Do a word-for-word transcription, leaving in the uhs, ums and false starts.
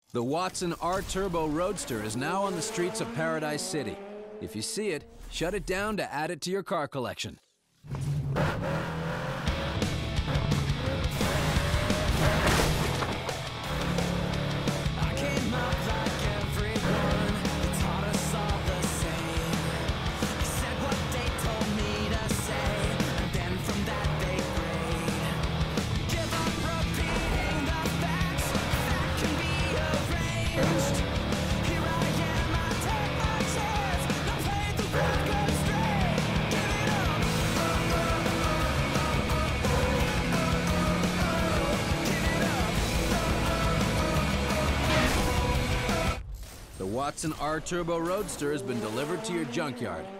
The Watson R-Turbo Roadster is now on the streets of Paradise City. If you see it, shut it down to add it to your car collection. The Watson R-Turbo Roadster has been delivered to your junkyard.